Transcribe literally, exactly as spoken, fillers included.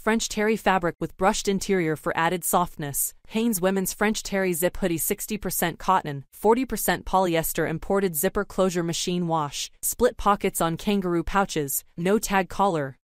French terry fabric with brushed interior for added softness. Hanes Women's French Terry Zip Hoodie sixty percent cotton, forty percent polyester imported zipper closure machine wash, split pockets on kangaroo pouches, no tag collar.